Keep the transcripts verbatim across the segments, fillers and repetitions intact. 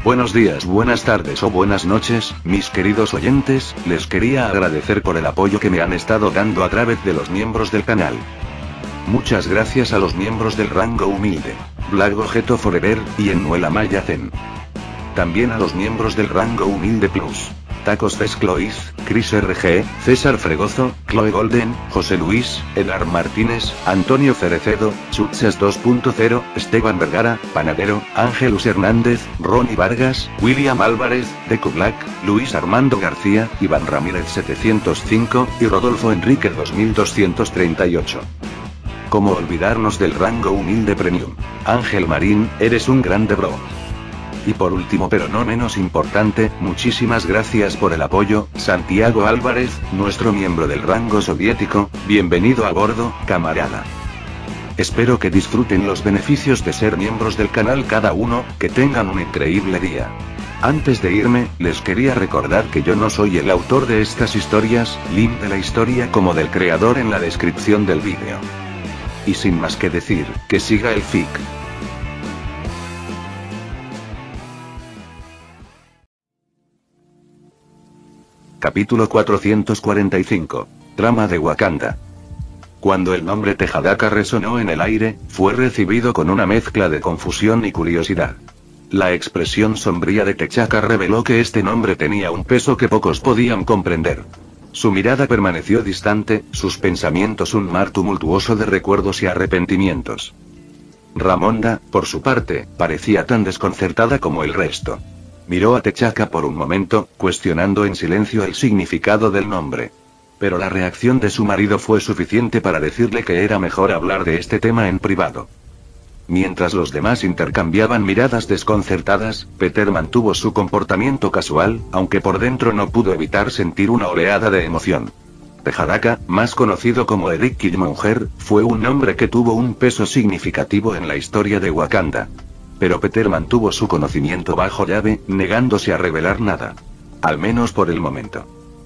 Buenos días, buenas tardes o buenas noches, mis queridos oyentes, les quería agradecer por el apoyo que me han estado dando a través de los miembros del canal. Muchas gracias a los miembros del rango humilde, Black Ojeto Forever, y Enuela Maya Zen. También a los miembros del rango humilde plus, Tacos Fesclois, Chris R G, César Fregozo, Chloe Golden, José Luis, Edgar Martínez, Antonio Cerecedo, Chuchas dos punto cero, Esteban Vergara, Panadero, Ángelus Hernández, Ronnie Vargas, William Álvarez, Deco Black, Luis Armando García, Iván Ramírez setecientos cinco, y Rodolfo Enrique dos mil doscientos treinta y ocho. ¿Cómo olvidarnos del rango humilde premium? Ángel Marín, eres un grande bro. Y por último pero no menos importante, muchísimas gracias por el apoyo, Santiago Álvarez, nuestro miembro del rango soviético, bienvenido a bordo, camarada. Espero que disfruten los beneficios de ser miembros del canal cada uno, que tengan un increíble día. Antes de irme, les quería recordar que yo no soy el autor de estas historias, link de la historia como del creador en la descripción del vídeo. Y sin más que decir, que siga el fic. Capítulo cuatrocientos cuarenta y cinco. Trama de Wakanda. Cuando el nombre Tejadaka resonó en el aire, fue recibido con una mezcla de confusión y curiosidad. La expresión sombría de T'Chaka reveló que este nombre tenía un peso que pocos podían comprender. Su mirada permaneció distante, sus pensamientos un mar tumultuoso de recuerdos y arrepentimientos. Ramonda, por su parte, parecía tan desconcertada como el resto. Miró a T'Chaka por un momento, cuestionando en silencio el significado del nombre. Pero la reacción de su marido fue suficiente para decirle que era mejor hablar de este tema en privado. Mientras los demás intercambiaban miradas desconcertadas, Peter mantuvo su comportamiento casual, aunque por dentro no pudo evitar sentir una oleada de emoción. Tejadaka, más conocido como Eric Killmonger, fue un nombre que tuvo un peso significativo en la historia de Wakanda. Pero Peter mantuvo su conocimiento bajo llave, negándose a revelar nada. Al menos por el momento.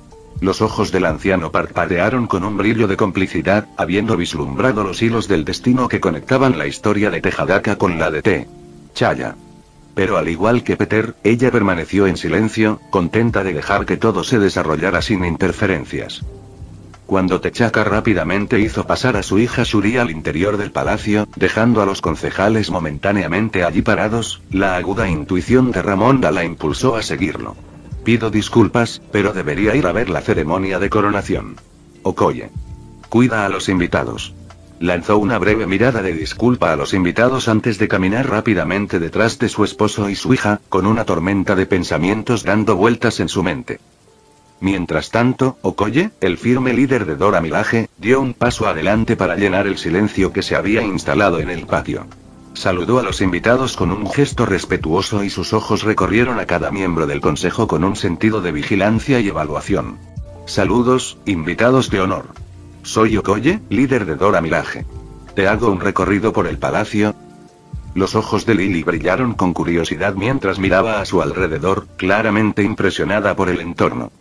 Los ojos del anciano parpadearon con un brillo de complicidad, habiendo vislumbrado los hilos del destino que conectaban la historia de Tejadaka con la de T'Challa. Pero al igual que Peter, ella permaneció en silencio, contenta de dejar que todo se desarrollara sin interferencias. Cuando T'Chaka rápidamente hizo pasar a su hija Shuri al interior del palacio, dejando a los concejales momentáneamente allí parados, la aguda intuición de Ramonda la impulsó a seguirlo. Pido disculpas, pero debería ir a ver la ceremonia de coronación. Okoye. Cuida a los invitados. Lanzó una breve mirada de disculpa a los invitados antes de caminar rápidamente detrás de su esposo y su hija, con una tormenta de pensamientos dando vueltas en su mente. Mientras tanto, Okoye, el firme líder de Dora Milaje, dio un paso adelante para llenar el silencio que se había instalado en el patio. Saludó a los invitados con un gesto respetuoso y sus ojos recorrieron a cada miembro del consejo con un sentido de vigilancia y evaluación. Saludos, invitados de honor. Soy Okoye, líder de Dora Milaje. ¿Te hago un recorrido por el palacio? Los ojos de Lily brillaron con curiosidad mientras miraba a su alrededor, claramente impresionada por el entorno.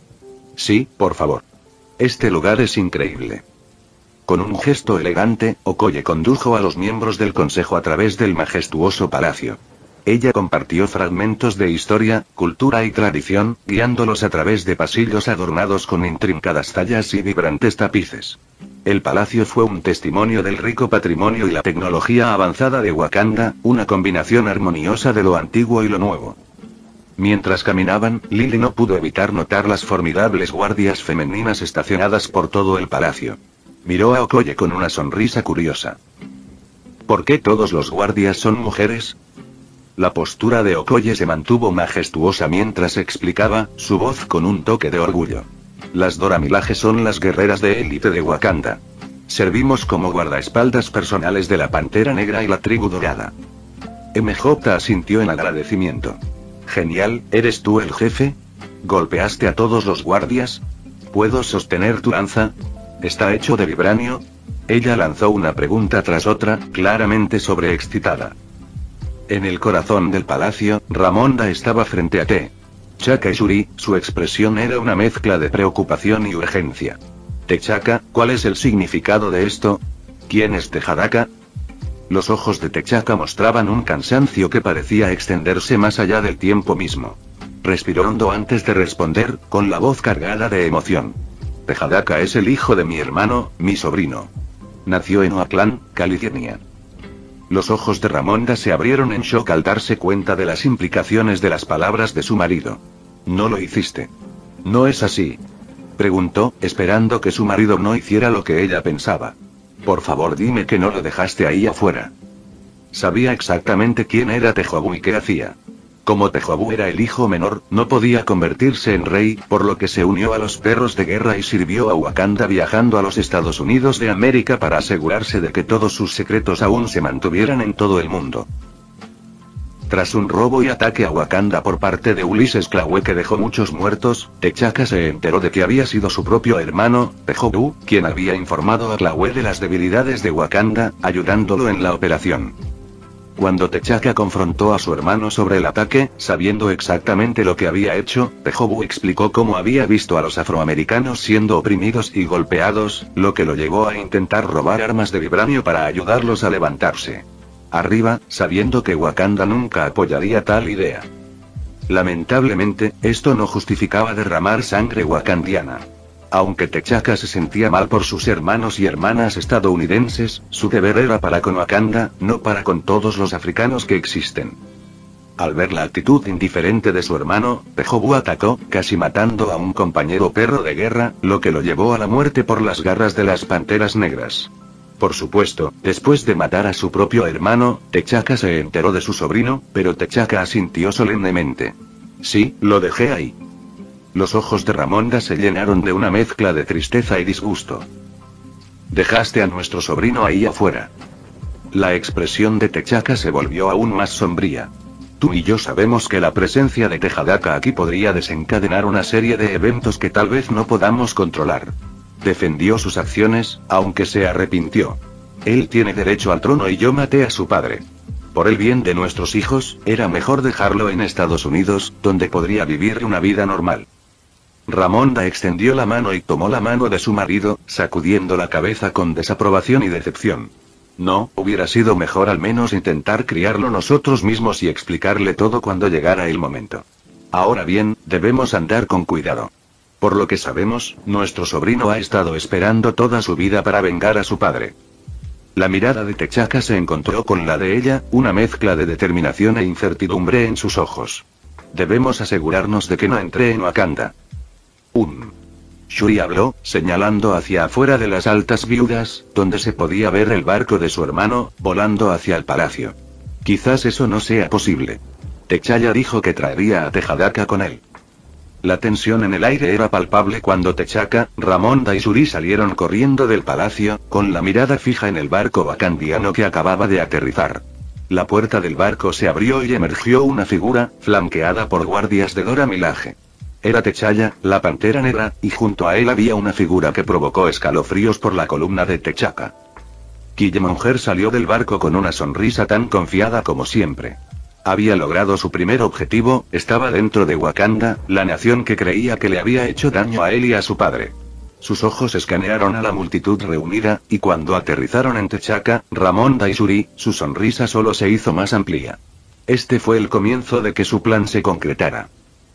Sí, por favor. Este lugar es increíble. Con un gesto elegante, Okoye condujo a los miembros del consejo a través del majestuoso palacio. Ella compartió fragmentos de historia, cultura y tradición, guiándolos a través de pasillos adornados con intrincadas tallas y vibrantes tapices. El palacio fue un testimonio del rico patrimonio y la tecnología avanzada de Wakanda, una combinación armoniosa de lo antiguo y lo nuevo. Mientras caminaban, Lily no pudo evitar notar las formidables guardias femeninas estacionadas por todo el palacio. Miró a Okoye con una sonrisa curiosa. ¿Por qué todos los guardias son mujeres? La postura de Okoye se mantuvo majestuosa mientras explicaba, su voz con un toque de orgullo. Las Dora Milaje son las guerreras de élite de Wakanda. Servimos como guardaespaldas personales de la Pantera Negra y la tribu dorada. M J asintió en agradecimiento. Genial, ¿eres tú el jefe? ¿Golpeaste a todos los guardias? ¿Puedo sostener tu lanza? ¿Está hecho de vibranio? Ella lanzó una pregunta tras otra, claramente sobreexcitada. En el corazón del palacio, Ramonda estaba frente a T'Chaka y Shuri, su expresión era una mezcla de preocupación y urgencia. T'Chaka, ¿cuál es el significado de esto? ¿Quién es Tejadaka? Los ojos de T'Chaka mostraban un cansancio que parecía extenderse más allá del tiempo mismo. Respiró hondo antes de responder, con la voz cargada de emoción. Tejadaka es el hijo de mi hermano, mi sobrino. Nació en Oakland, California. Los ojos de Ramonda se abrieron en shock al darse cuenta de las implicaciones de las palabras de su marido. No lo hiciste. ¿No es así?, preguntó, esperando que su marido no hiciera lo que ella pensaba. Por favor, dime que no lo dejaste ahí afuera. Sabía exactamente quién era Tejobu y qué hacía. Como Tejobu era el hijo menor, no podía convertirse en rey, por lo que se unió a los perros de guerra y sirvió a Wakanda viajando a los Estados Unidos de América para asegurarse de que todos sus secretos aún se mantuvieran en todo el mundo. Tras un robo y ataque a Wakanda por parte de Ulysses Claue que dejó muchos muertos, T'Chaka se enteró de que había sido su propio hermano, Tejobu, quien había informado a Claue de las debilidades de Wakanda, ayudándolo en la operación. Cuando T'Chaka confrontó a su hermano sobre el ataque, sabiendo exactamente lo que había hecho, Tejobu explicó cómo había visto a los afroamericanos siendo oprimidos y golpeados, lo que lo llevó a intentar robar armas de vibranio para ayudarlos a levantarse. Arriba, sabiendo que Wakanda nunca apoyaría tal idea. Lamentablemente, esto no justificaba derramar sangre wakandiana. Aunque T'Chaka se sentía mal por sus hermanos y hermanas estadounidenses, su deber era para con Wakanda, no para con todos los africanos que existen. Al ver la actitud indiferente de su hermano, Tejobu atacó, casi matando a un compañero perro de guerra, lo que lo llevó a la muerte por las garras de las panteras negras. Por supuesto, después de matar a su propio hermano, T'Chaka se enteró de su sobrino, pero T'Chaka asintió solemnemente. Sí, lo dejé ahí. Los ojos de Ramonda se llenaron de una mezcla de tristeza y disgusto. Dejaste a nuestro sobrino ahí afuera. La expresión de T'Chaka se volvió aún más sombría. Tú y yo sabemos que la presencia de Tejadaka aquí podría desencadenar una serie de eventos que tal vez no podamos controlar. Defendió sus acciones, aunque se arrepintió. Él tiene derecho al trono y yo maté a su padre. Por el bien de nuestros hijos, era mejor dejarlo en Estados Unidos, donde podría vivir una vida normal. Ramonda extendió la mano y tomó la mano de su marido, sacudiendo la cabeza con desaprobación y decepción. No, hubiera sido mejor al menos intentar criarlo nosotros mismos y explicarle todo cuando llegara el momento. Ahora bien, debemos andar con cuidado. Por lo que sabemos, nuestro sobrino ha estado esperando toda su vida para vengar a su padre. La mirada de T'Chaka se encontró con la de ella, una mezcla de determinación e incertidumbre en sus ojos. Debemos asegurarnos de que no entre en Wakanda. Un. Shuri habló, señalando hacia afuera de las altas viudas, donde se podía ver el barco de su hermano, volando hacia el palacio. Quizás eso no sea posible. T'Challa dijo que traería a Tejadaka con él. La tensión en el aire era palpable cuando T'Chaka, Ramonda y Shuri salieron corriendo del palacio, con la mirada fija en el barco wakandiano que acababa de aterrizar. La puerta del barco se abrió y emergió una figura, flanqueada por guardias de Dora Milaje. Era T'Challa, la pantera negra, y junto a él había una figura que provocó escalofríos por la columna de T'Chaka. Killmonger salió del barco con una sonrisa tan confiada como siempre. Había logrado su primer objetivo, estaba dentro de Wakanda, la nación que creía que le había hecho daño a él y a su padre. Sus ojos escanearon a la multitud reunida, y cuando aterrizaron en T'Chaka, Ramonda y Shuri, su sonrisa solo se hizo más amplia. Este fue el comienzo de que su plan se concretara.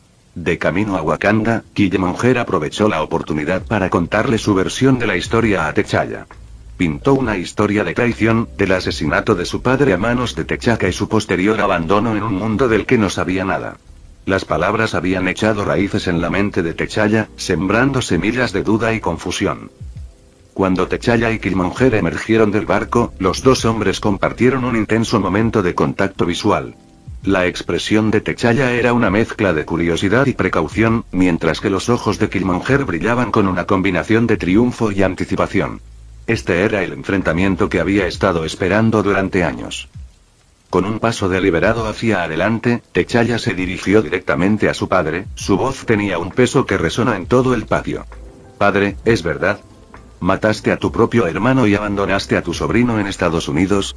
De camino a Wakanda, Killmonger aprovechó la oportunidad para contarle su versión de la historia a T'Challa. Pintó una historia de traición, del asesinato de su padre a manos de T'Chaka y su posterior abandono en un mundo del que no sabía nada. Las palabras habían echado raíces en la mente de T'Challa, sembrando semillas de duda y confusión. Cuando T'Challa y Killmonger emergieron del barco, los dos hombres compartieron un intenso momento de contacto visual. La expresión de T'Challa era una mezcla de curiosidad y precaución, mientras que los ojos de Killmonger brillaban con una combinación de triunfo y anticipación. Este era el enfrentamiento que había estado esperando durante años. Con un paso deliberado hacia adelante, T'Challa se dirigió directamente a su padre, su voz tenía un peso que resonó en todo el patio. Padre, ¿es verdad? ¿Mataste a tu propio hermano y abandonaste a tu sobrino en Estados Unidos?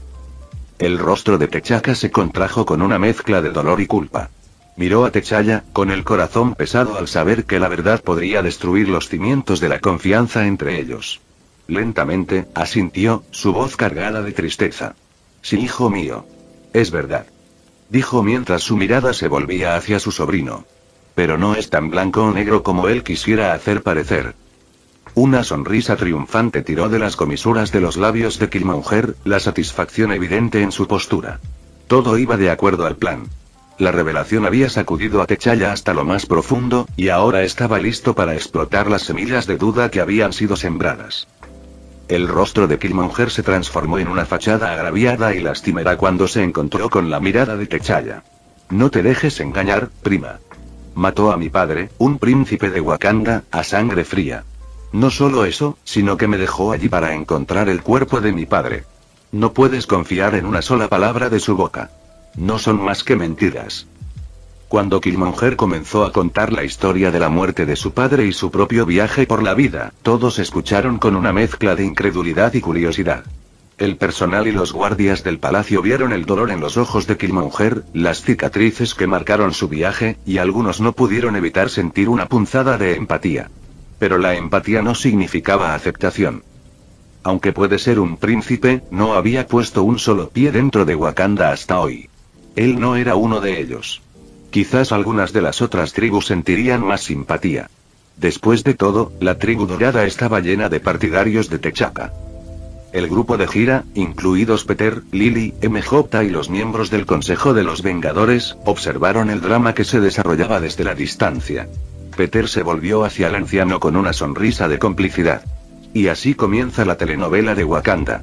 El rostro de T'Chaka se contrajo con una mezcla de dolor y culpa. Miró a T'Challa, con el corazón pesado al saber que la verdad podría destruir los cimientos de la confianza entre ellos. Lentamente, asintió, su voz cargada de tristeza. Sí, hijo mío. Es verdad. Dijo mientras su mirada se volvía hacia su sobrino. Pero no es tan blanco o negro como él quisiera hacer parecer. Una sonrisa triunfante tiró de las comisuras de los labios de Killmonger, la satisfacción evidente en su postura. Todo iba de acuerdo al plan. La revelación había sacudido a T'Challa hasta lo más profundo, y ahora estaba listo para explotar las semillas de duda que habían sido sembradas. El rostro de Killmonger se transformó en una fachada agraviada y lastimera cuando se encontró con la mirada de T'Challa. No te dejes engañar, prima. Mató a mi padre, un príncipe de Wakanda, a sangre fría. No solo eso, sino que me dejó allí para encontrar el cuerpo de mi padre. No puedes confiar en una sola palabra de su boca. No son más que mentiras. Cuando Killmonger comenzó a contar la historia de la muerte de su padre y su propio viaje por la vida, todos escucharon con una mezcla de incredulidad y curiosidad. El personal y los guardias del palacio vieron el dolor en los ojos de Killmonger, las cicatrices que marcaron su viaje, y algunos no pudieron evitar sentir una punzada de empatía. Pero la empatía no significaba aceptación. Aunque puede ser un príncipe, no había puesto un solo pie dentro de Wakanda hasta hoy. Él no era uno de ellos. Quizás algunas de las otras tribus sentirían más simpatía. Después de todo, la tribu dorada estaba llena de partidarios de T'Chaka. El grupo de gira, incluidos Peter, Lily, M J y los miembros del Consejo de los Vengadores, observaron el drama que se desarrollaba desde la distancia. Peter se volvió hacia el anciano con una sonrisa de complicidad. Y así comienza la telenovela de Wakanda.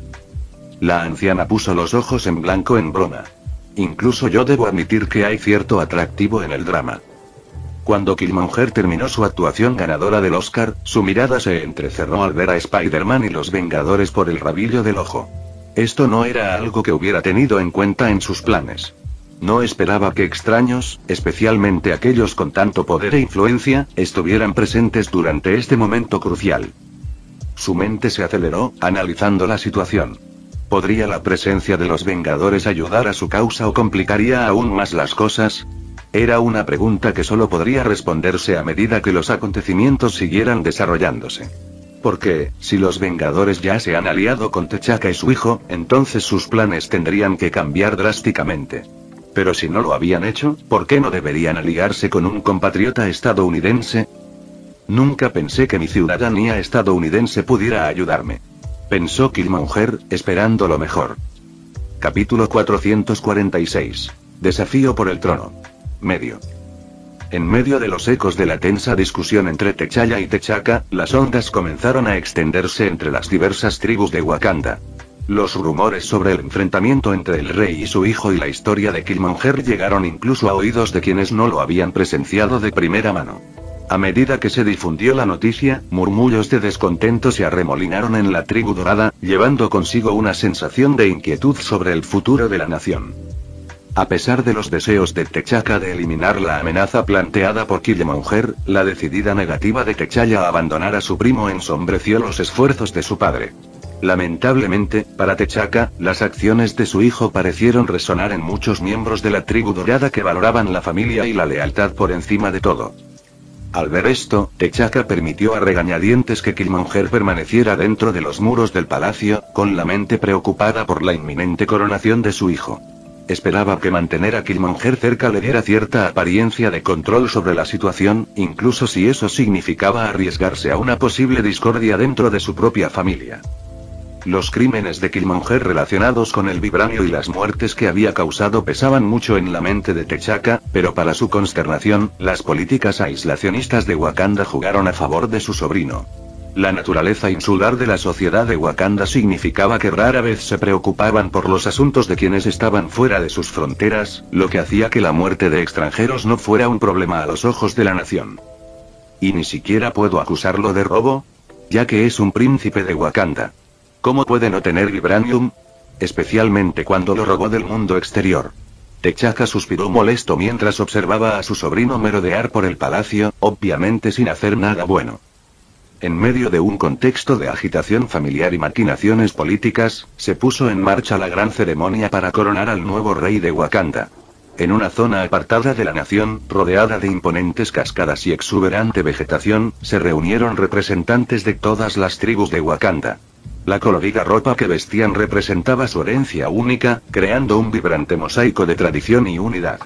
La anciana puso los ojos en blanco en broma. Incluso yo debo admitir que hay cierto atractivo en el drama. Cuando Killmonger terminó su actuación ganadora del Oscar, su mirada se entrecerró al ver a Spider-Man y los Vengadores por el rabillo del ojo. Esto no era algo que hubiera tenido en cuenta en sus planes. No esperaba que extraños, especialmente aquellos con tanto poder e influencia, estuvieran presentes durante este momento crucial. Su mente se aceleró, analizando la situación. ¿Podría la presencia de los Vengadores ayudar a su causa o complicaría aún más las cosas? Era una pregunta que solo podría responderse a medida que los acontecimientos siguieran desarrollándose. Porque, si los Vengadores ya se han aliado con T'Chaka y su hijo, entonces sus planes tendrían que cambiar drásticamente. Pero si no lo habían hecho, ¿por qué no deberían aliarse con un compatriota estadounidense? Nunca pensé que mi ciudadanía estadounidense pudiera ayudarme. Pensó Killmonger, esperando lo mejor. Capítulo cuatrocientos cuarenta y seis. Desafío por el trono. Medio. En medio de los ecos de la tensa discusión entre T'Challa y T'Chaka, las ondas comenzaron a extenderse entre las diversas tribus de Wakanda. Los rumores sobre el enfrentamiento entre el rey y su hijo y la historia de Killmonger llegaron incluso a oídos de quienes no lo habían presenciado de primera mano. A medida que se difundió la noticia, murmullos de descontento se arremolinaron en la tribu dorada, llevando consigo una sensación de inquietud sobre el futuro de la nación. A pesar de los deseos de T'Chaka de eliminar la amenaza planteada por Killmonger, la decidida negativa de T'Challa a abandonar a su primo ensombreció los esfuerzos de su padre. Lamentablemente, para T'Chaka, las acciones de su hijo parecieron resonar en muchos miembros de la tribu dorada que valoraban la familia y la lealtad por encima de todo. Al ver esto, T'Chaka permitió a regañadientes que Killmonger permaneciera dentro de los muros del palacio, con la mente preocupada por la inminente coronación de su hijo. Esperaba que mantener a Killmonger cerca le diera cierta apariencia de control sobre la situación, incluso si eso significaba arriesgarse a una posible discordia dentro de su propia familia. Los crímenes de Killmonger relacionados con el vibranio y las muertes que había causado pesaban mucho en la mente de T'Chaka, pero para su consternación, las políticas aislacionistas de Wakanda jugaron a favor de su sobrino. La naturaleza insular de la sociedad de Wakanda significaba que rara vez se preocupaban por los asuntos de quienes estaban fuera de sus fronteras, lo que hacía que la muerte de extranjeros no fuera un problema a los ojos de la nación. ¿Y ni siquiera puedo acusarlo de robo? Ya que es un príncipe de Wakanda. ¿Cómo puede no tener vibranium? Especialmente cuando lo robó del mundo exterior. T'Chaka suspiró molesto mientras observaba a su sobrino merodear por el palacio, obviamente sin hacer nada bueno. En medio de un contexto de agitación familiar y maquinaciones políticas, se puso en marcha la gran ceremonia para coronar al nuevo rey de Wakanda. En una zona apartada de la nación, rodeada de imponentes cascadas y exuberante vegetación, se reunieron representantes de todas las tribus de Wakanda. La colorida ropa que vestían representaba su herencia única, creando un vibrante mosaico de tradición y unidad.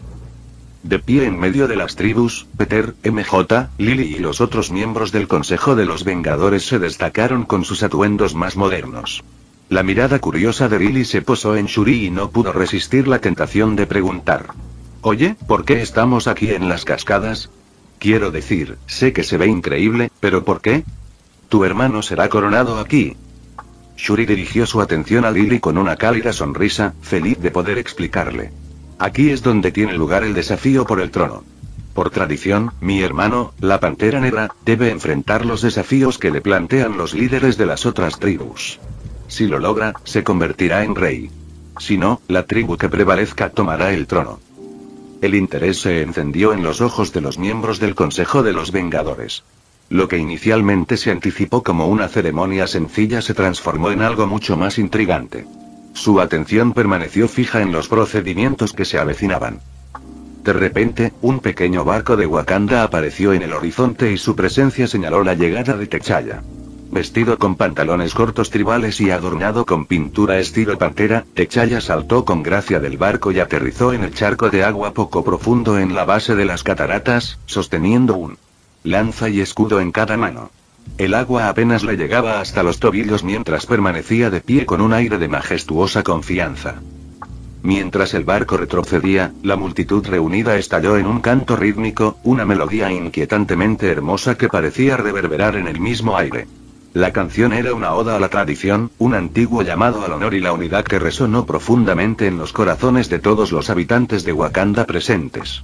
De pie en medio de las tribus, Peter, M J, Lily y los otros miembros del Consejo de los Vengadores se destacaron con sus atuendos más modernos. La mirada curiosa de Lily se posó en Shuri y no pudo resistir la tentación de preguntar. Oye, ¿por qué estamos aquí en las cascadas? Quiero decir, sé que se ve increíble, pero ¿por qué? Tu hermano será coronado aquí. Shuri dirigió su atención a Lily con una cálida sonrisa, feliz de poder explicarle. Aquí es donde tiene lugar el desafío por el trono. Por tradición, mi hermano, la Pantera Negra, debe enfrentar los desafíos que le plantean los líderes de las otras tribus. Si lo logra, se convertirá en rey. Si no, la tribu que prevalezca tomará el trono. El interés se encendió en los ojos de los miembros del Consejo de los Vengadores. Lo que inicialmente se anticipó como una ceremonia sencilla se transformó en algo mucho más intrigante. Su atención permaneció fija en los procedimientos que se avecinaban. De repente, un pequeño barco de Wakanda apareció en el horizonte y su presencia señaló la llegada de T'Challa. Vestido con pantalones cortos tribales y adornado con pintura estilo pantera, T'Challa saltó con gracia del barco y aterrizó en el charco de agua poco profundo en la base de las cataratas, sosteniendo un lanza y escudo en cada mano. El agua apenas le llegaba hasta los tobillos mientras permanecía de pie con un aire de majestuosa confianza. Mientras el barco retrocedía, la multitud reunida estalló en un canto rítmico, una melodía inquietantemente hermosa que parecía reverberar en el mismo aire. La canción era una oda a la tradición, un antiguo llamado al honor y la unidad que resonó profundamente en los corazones de todos los habitantes de Wakanda presentes.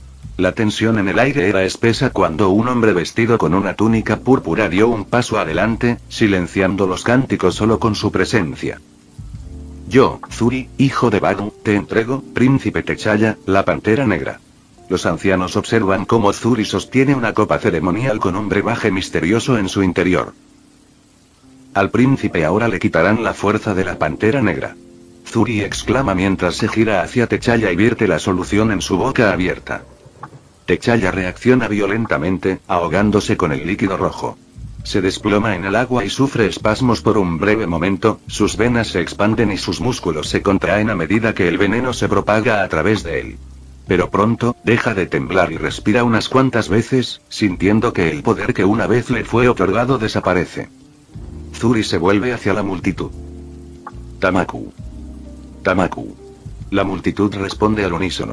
La tensión en el aire era espesa cuando un hombre vestido con una túnica púrpura dio un paso adelante, silenciando los cánticos solo con su presencia. Yo, Shuri, hijo de Bagu, te entrego, príncipe T'Challa, la Pantera Negra. Los ancianos observan cómo Shuri sostiene una copa ceremonial con un brebaje misterioso en su interior. Al príncipe ahora le quitarán la fuerza de la Pantera Negra. Shuri exclama mientras se gira hacia T'Challa y vierte la solución en su boca abierta. T'Challa reacciona violentamente, ahogándose con el líquido rojo. Se desploma en el agua y sufre espasmos por un breve momento, sus venas se expanden y sus músculos se contraen a medida que el veneno se propaga a través de él. Pero pronto, deja de temblar y respira unas cuantas veces, sintiendo que el poder que una vez le fue otorgado desaparece. Shuri se vuelve hacia la multitud. Tamaku. Tamaku. La multitud responde al unísono.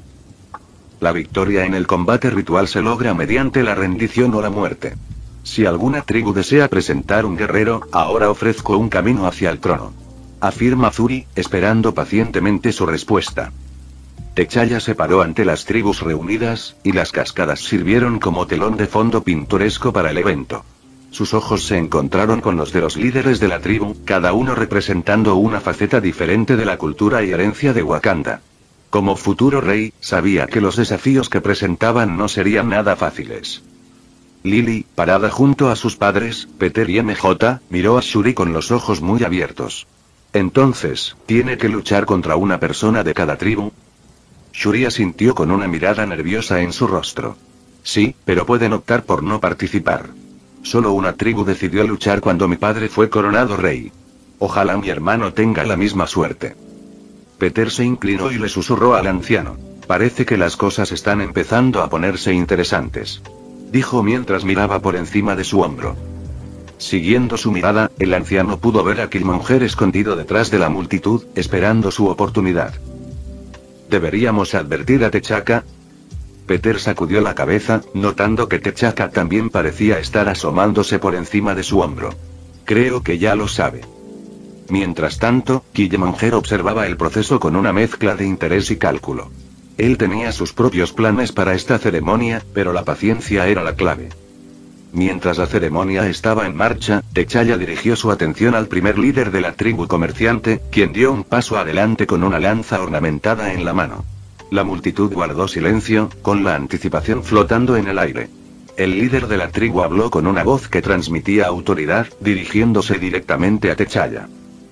La victoria en el combate ritual se logra mediante la rendición o la muerte. Si alguna tribu desea presentar un guerrero, ahora ofrezco un camino hacia el trono. Afirma Shuri, esperando pacientemente su respuesta. T'Challa se paró ante las tribus reunidas, y las cascadas sirvieron como telón de fondo pintoresco para el evento. Sus ojos se encontraron con los de los líderes de la tribu, cada uno representando una faceta diferente de la cultura y herencia de Wakanda. Como futuro rey, sabía que los desafíos que presentaban no serían nada fáciles. Lily, parada junto a sus padres, Peter y M J, miró a Shuri con los ojos muy abiertos. Entonces, ¿tiene que luchar contra una persona de cada tribu? Shuri asintió con una mirada nerviosa en su rostro. Sí, pero pueden optar por no participar. Solo una tribu decidió luchar cuando mi padre fue coronado rey. Ojalá mi hermano tenga la misma suerte. Peter se inclinó y le susurró al anciano. Parece que las cosas están empezando a ponerse interesantes. Dijo mientras miraba por encima de su hombro. Siguiendo su mirada, el anciano pudo ver a Killmonger escondido detrás de la multitud, esperando su oportunidad. ¿Deberíamos advertir a T'Chaka? Peter sacudió la cabeza, notando que T'Chaka también parecía estar asomándose por encima de su hombro. Creo que ya lo sabe. Mientras tanto, Killmonger observaba el proceso con una mezcla de interés y cálculo. Él tenía sus propios planes para esta ceremonia, pero la paciencia era la clave. Mientras la ceremonia estaba en marcha, T'Challa dirigió su atención al primer líder de la tribu comerciante, quien dio un paso adelante con una lanza ornamentada en la mano. La multitud guardó silencio, con la anticipación flotando en el aire. El líder de la tribu habló con una voz que transmitía autoridad, dirigiéndose directamente a T'Challa.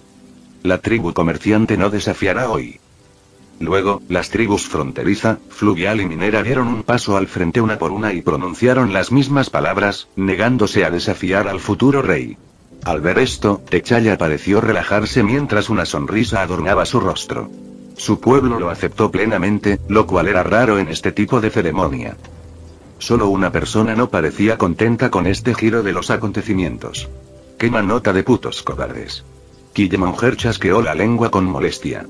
La tribu comerciante no desafiará hoy. Luego, las tribus fronteriza, fluvial y minera dieron un paso al frente una por una y pronunciaron las mismas palabras, negándose a desafiar al futuro rey. Al ver esto, Techaya pareció relajarse mientras una sonrisa adornaba su rostro. Su pueblo lo aceptó plenamente, lo cual era raro en este tipo de ceremonia. Solo una persona no parecía contenta con este giro de los acontecimientos. ¡Qué manota de putos cobardes! Killemonger chasqueó la lengua con molestia.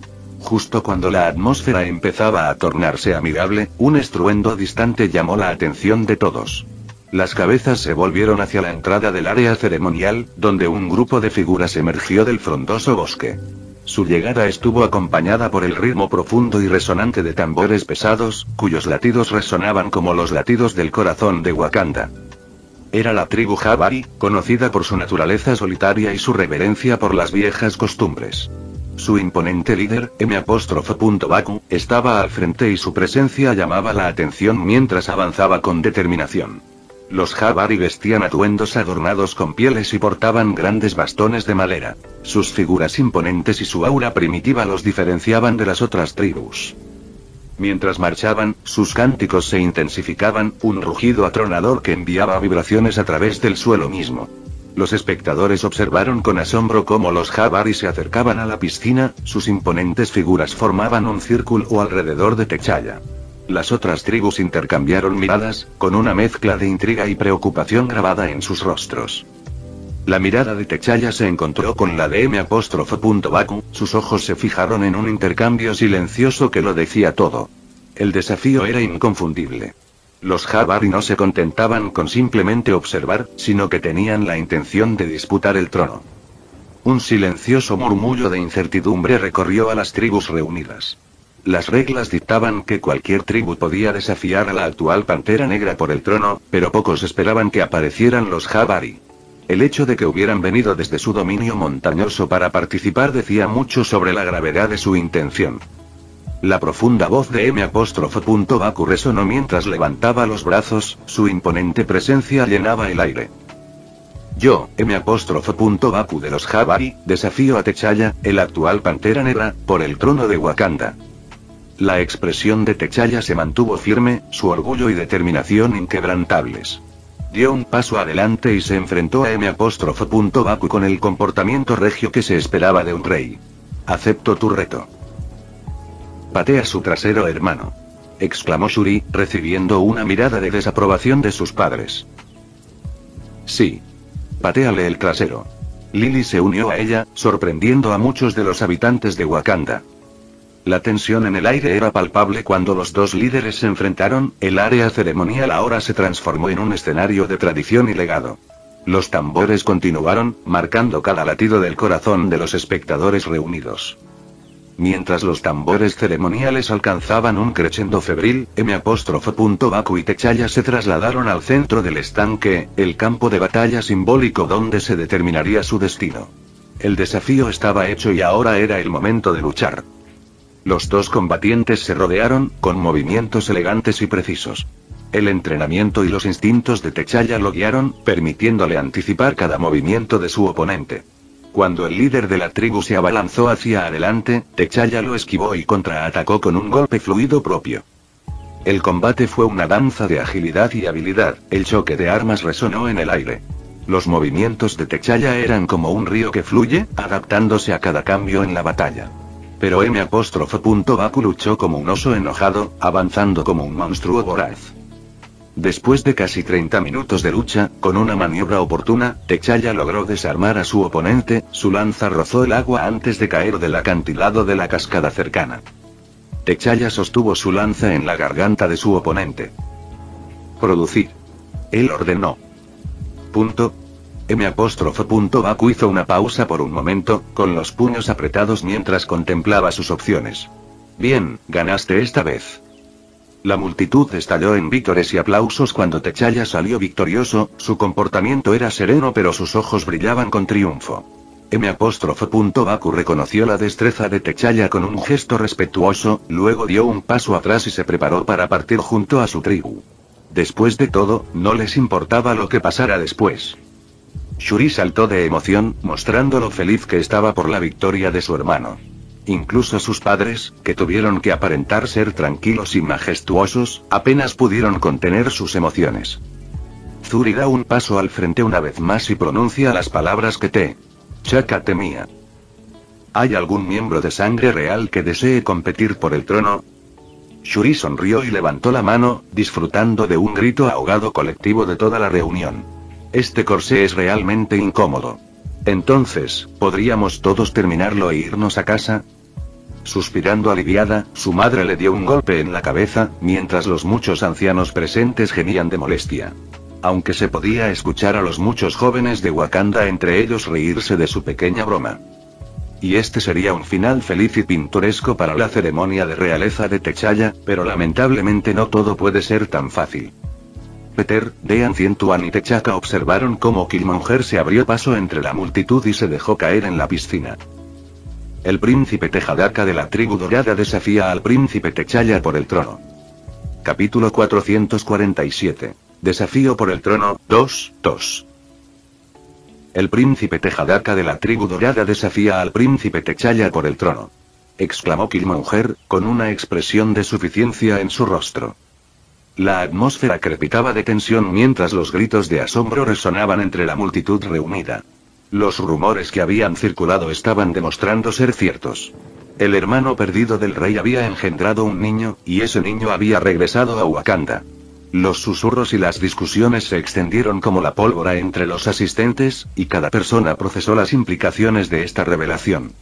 Justo cuando la atmósfera empezaba a tornarse amigable, un estruendo distante llamó la atención de todos. Las cabezas se volvieron hacia la entrada del área ceremonial, donde un grupo de figuras emergió del frondoso bosque. Su llegada estuvo acompañada por el ritmo profundo y resonante de tambores pesados, cuyos latidos resonaban como los latidos del corazón de Wakanda. Era la tribu Jabari, conocida por su naturaleza solitaria y su reverencia por las viejas costumbres. Su imponente líder, M Baku, estaba al frente y su presencia llamaba la atención mientras avanzaba con determinación. Los Jabari vestían atuendos adornados con pieles y portaban grandes bastones de madera. Sus figuras imponentes y su aura primitiva los diferenciaban de las otras tribus. Mientras marchaban, sus cánticos se intensificaban, un rugido atronador que enviaba vibraciones a través del suelo mismo. Los espectadores observaron con asombro cómo los Jabari se acercaban a la piscina, sus imponentes figuras formaban un círculo alrededor de Techaya. Las otras tribus intercambiaron miradas, con una mezcla de intriga y preocupación grabada en sus rostros. La mirada de Techaya se encontró con la de M Baku, sus ojos se fijaron en un intercambio silencioso que lo decía todo. El desafío era inconfundible. Los Jabari no se contentaban con simplemente observar, sino que tenían la intención de disputar el trono. Un silencioso murmullo de incertidumbre recorrió a las tribus reunidas. Las reglas dictaban que cualquier tribu podía desafiar a la actual Pantera Negra por el trono, pero pocos esperaban que aparecieran los Jabari. El hecho de que hubieran venido desde su dominio montañoso para participar decía mucho sobre la gravedad de su intención. La profunda voz de M Baku resonó mientras levantaba los brazos, su imponente presencia llenaba el aire. Yo, M Baku de los Jabari, desafío a Techaya, el actual Pantera Negra, por el trono de Wakanda. La expresión de Techaya se mantuvo firme, su orgullo y determinación inquebrantables. Dio un paso adelante y se enfrentó a M Baku con el comportamiento regio que se esperaba de un rey. Acepto tu reto. Patea su trasero, hermano, exclamó Shuri, recibiendo una mirada de desaprobación de sus padres. Sí. Patéale el trasero. Lily se unió a ella, sorprendiendo a muchos de los habitantes de Wakanda. La tensión en el aire era palpable cuando los dos líderes se enfrentaron, el área ceremonial ahora se transformó en un escenario de tradición y legado. Los tambores continuaron, marcando cada latido del corazón de los espectadores reunidos. Mientras los tambores ceremoniales alcanzaban un crescendo febril, M Baku y Techaya se trasladaron al centro del estanque, el campo de batalla simbólico donde se determinaría su destino. El desafío estaba hecho y ahora era el momento de luchar. Los dos combatientes se rodearon, con movimientos elegantes y precisos. El entrenamiento y los instintos de Techaya lo guiaron, permitiéndole anticipar cada movimiento de su oponente. Cuando el líder de la tribu se abalanzó hacia adelante, Techaya lo esquivó y contraatacó con un golpe fluido propio. El combate fue una danza de agilidad y habilidad, el choque de armas resonó en el aire. Los movimientos de Techaya eran como un río que fluye, adaptándose a cada cambio en la batalla. Pero M Baku luchó como un oso enojado, avanzando como un monstruo voraz. Después de casi treinta minutos de lucha, con una maniobra oportuna, Techaya logró desarmar a su oponente, su lanza rozó el agua antes de caer del acantilado de la cascada cercana. Techaya sostuvo su lanza en la garganta de su oponente. Producir. Él ordenó. Punto. M Baku hizo una pausa por un momento, con los puños apretados mientras contemplaba sus opciones. Bien, ganaste esta vez. La multitud estalló en vítores y aplausos cuando Techaya salió victorioso, su comportamiento era sereno pero sus ojos brillaban con triunfo. M Baku reconoció la destreza de Techaya con un gesto respetuoso, luego dio un paso atrás y se preparó para partir junto a su tribu. Después de todo, no les importaba lo que pasara después. Shuri saltó de emoción, mostrando lo feliz que estaba por la victoria de su hermano. Incluso sus padres, que tuvieron que aparentar ser tranquilos y majestuosos, apenas pudieron contener sus emociones. Zuri da un paso al frente una vez más y pronuncia las palabras que Te Chaka temía. ¿Hay algún miembro de sangre real que desee competir por el trono? Shuri sonrió y levantó la mano, disfrutando de un grito ahogado colectivo de toda la reunión. Este corsé es realmente incómodo. Entonces, ¿podríamos todos terminarlo e irnos a casa? Suspirando aliviada, su madre le dio un golpe en la cabeza, mientras los muchos ancianos presentes gemían de molestia. Aunque se podía escuchar a los muchos jóvenes de Wakanda entre ellos reírse de su pequeña broma. Y este sería un final feliz y pintoresco para la ceremonia de realeza de T'Challa, pero lamentablemente no todo puede ser tan fácil. Peter, Dean Cientuan y T'Chaka observaron cómo Killmonger se abrió paso entre la multitud y se dejó caer en la piscina. El príncipe Tejadaka de la tribu dorada desafía al príncipe T'Challa por el trono. Capítulo cuatrocientos cuarenta y siete. Desafío por el trono, dos, dos. El príncipe Tejadaka de la tribu dorada desafía al príncipe T'Challa por el trono. Exclamó Killmonger, con una expresión de suficiencia en su rostro. La atmósfera crepitaba de tensión mientras los gritos de asombro resonaban entre la multitud reunida. Los rumores que habían circulado estaban demostrando ser ciertos. El hermano perdido del rey había engendrado un niño, y ese niño había regresado a Wakanda. Los susurros y las discusiones se extendieron como la pólvora entre los asistentes, y cada persona procesó las implicaciones de esta revelación.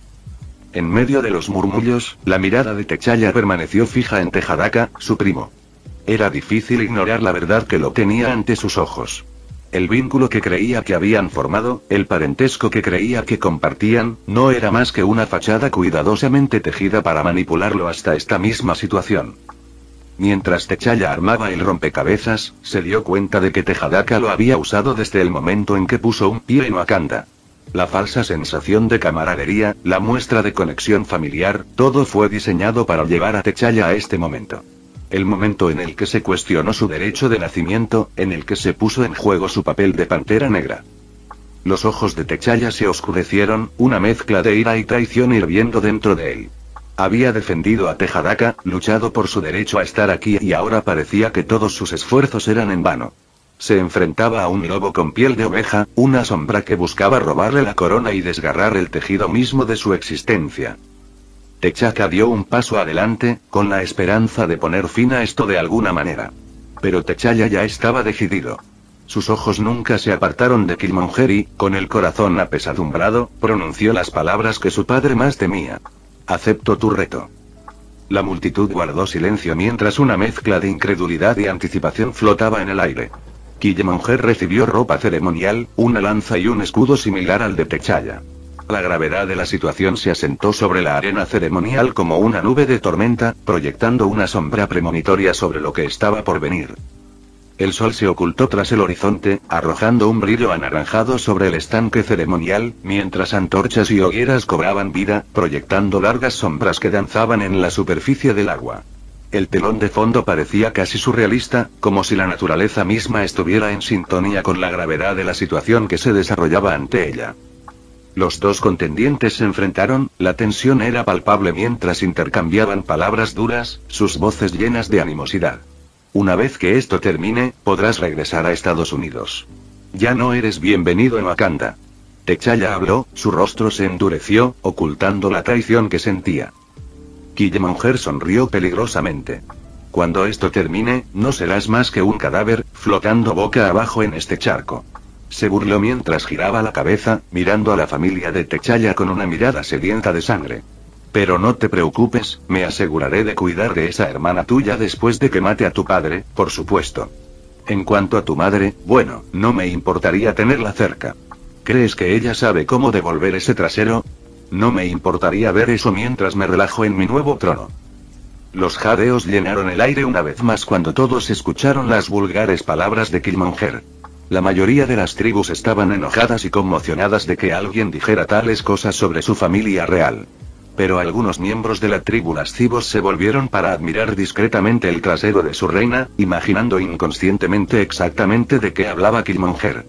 En medio de los murmullos, la mirada de T'Challa permaneció fija en Tejadaka, su primo. Era difícil ignorar la verdad que lo tenía ante sus ojos. El vínculo que creía que habían formado, el parentesco que creía que compartían, no era más que una fachada cuidadosamente tejida para manipularlo hasta esta misma situación. Mientras T'Challa armaba el rompecabezas, se dio cuenta de que Tejadaka lo había usado desde el momento en que puso un pie en Wakanda. La falsa sensación de camaradería, la muestra de conexión familiar, todo fue diseñado para llevar a T'Challa a este momento. El momento en el que se cuestionó su derecho de nacimiento, en el que se puso en juego su papel de pantera negra. Los ojos de T'Challa se oscurecieron, una mezcla de ira y traición hirviendo dentro de él. Había defendido a Tejadaka, luchado por su derecho a estar aquí y ahora parecía que todos sus esfuerzos eran en vano. Se enfrentaba a un lobo con piel de oveja, una sombra que buscaba robarle la corona y desgarrar el tejido mismo de su existencia. T'Chaka dio un paso adelante, con la esperanza de poner fin a esto de alguna manera. Pero T'Challa ya estaba decidido. Sus ojos nunca se apartaron de Killmonger y, con el corazón apesadumbrado, pronunció las palabras que su padre más temía. Acepto tu reto. La multitud guardó silencio mientras una mezcla de incredulidad y anticipación flotaba en el aire. Killmonger recibió ropa ceremonial, una lanza y un escudo similar al de T'Challa. La gravedad de la situación se asentó sobre la arena ceremonial como una nube de tormenta, proyectando una sombra premonitoria sobre lo que estaba por venir. El sol se ocultó tras el horizonte, arrojando un brillo anaranjado sobre el estanque ceremonial, mientras antorchas y hogueras cobraban vida, proyectando largas sombras que danzaban en la superficie del agua. El telón de fondo parecía casi surrealista, como si la naturaleza misma estuviera en sintonía con la gravedad de la situación que se desarrollaba ante ella. Los dos contendientes se enfrentaron, la tensión era palpable mientras intercambiaban palabras duras, sus voces llenas de animosidad. Una vez que esto termine, podrás regresar a Estados Unidos. Ya no eres bienvenido en Wakanda. T'Challa habló, su rostro se endureció, ocultando la traición que sentía. Killmonger sonrió peligrosamente. Cuando esto termine, no serás más que un cadáver, flotando boca abajo en este charco. Se burló mientras giraba la cabeza, mirando a la familia de T'Challa con una mirada sedienta de sangre. Pero no te preocupes, me aseguraré de cuidar de esa hermana tuya después de que mate a tu padre, por supuesto. En cuanto a tu madre, bueno, no me importaría tenerla cerca. ¿Crees que ella sabe cómo devolver ese trasero? No me importaría ver eso mientras me relajo en mi nuevo trono. Los jadeos llenaron el aire una vez más cuando todos escucharon las vulgares palabras de Killmonger. La mayoría de las tribus estaban enojadas y conmocionadas de que alguien dijera tales cosas sobre su familia real. Pero algunos miembros de la tribu lascivos se volvieron para admirar discretamente el trasero de su reina, imaginando inconscientemente exactamente de qué hablaba Killmonger.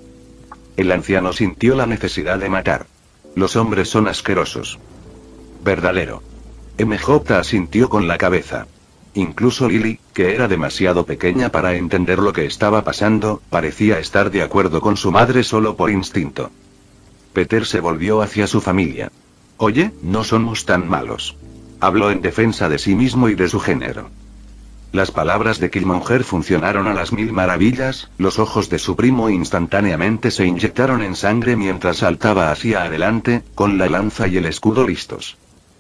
El anciano sintió la necesidad de matar. Los hombres son asquerosos. Verdadero. M J asintió con la cabeza. Incluso Lily, que era demasiado pequeña para entender lo que estaba pasando, parecía estar de acuerdo con su madre solo por instinto. Peter se volvió hacia su familia. Oye, no somos tan malos. Habló en defensa de sí mismo y de su género. Las palabras de Killmonger funcionaron a las mil maravillas, los ojos de su primo instantáneamente se inyectaron en sangre mientras saltaba hacia adelante, con la lanza y el escudo listos.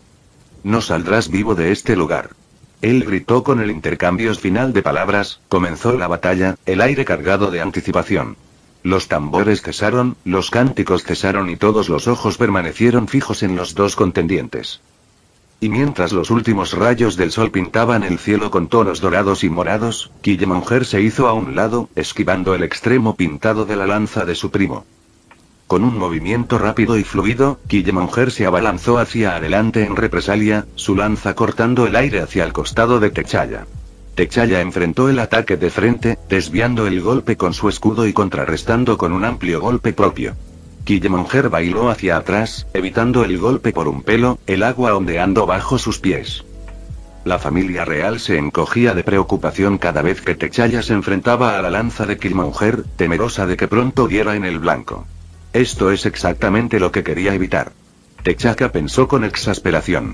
No saldrás vivo de este lugar. Él gritó con el intercambio final de palabras, comenzó la batalla, el aire cargado de anticipación. Los tambores cesaron, los cánticos cesaron y todos los ojos permanecieron fijos en los dos contendientes. Y mientras los últimos rayos del sol pintaban el cielo con tonos dorados y morados, Killmonger se hizo a un lado, esquivando el extremo pintado de la lanza de su primo. Con un movimiento rápido y fluido, Killmonger se abalanzó hacia adelante en represalia, su lanza cortando el aire hacia el costado de T'Challa. T'Challa enfrentó el ataque de frente, desviando el golpe con su escudo y contrarrestando con un amplio golpe propio. Killmonger bailó hacia atrás, evitando el golpe por un pelo, el agua ondeando bajo sus pies. La familia real se encogía de preocupación cada vez que T'Challa se enfrentaba a la lanza de Killmonger, temerosa de que pronto diera en el blanco. Esto es exactamente lo que quería evitar. T'Chaka pensó con exasperación.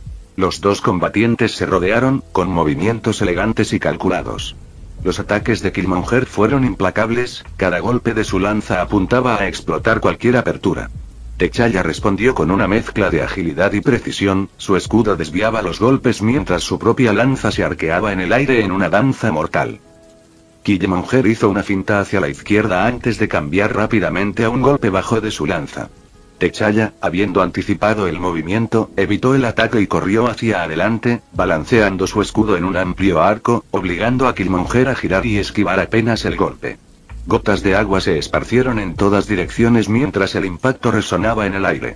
Los dos combatientes se rodearon, con movimientos elegantes y calculados. Los ataques de Killmonger fueron implacables, cada golpe de su lanza apuntaba a explotar cualquier apertura. T'Challa respondió con una mezcla de agilidad y precisión, su escudo desviaba los golpes mientras su propia lanza se arqueaba en el aire en una danza mortal. Killmonger hizo una finta hacia la izquierda antes de cambiar rápidamente a un golpe bajo de su lanza. T'Challa, habiendo anticipado el movimiento, evitó el ataque y corrió hacia adelante, balanceando su escudo en un amplio arco, obligando a Killmonger a girar y esquivar apenas el golpe. Gotas de agua se esparcieron en todas direcciones mientras el impacto resonaba en el aire.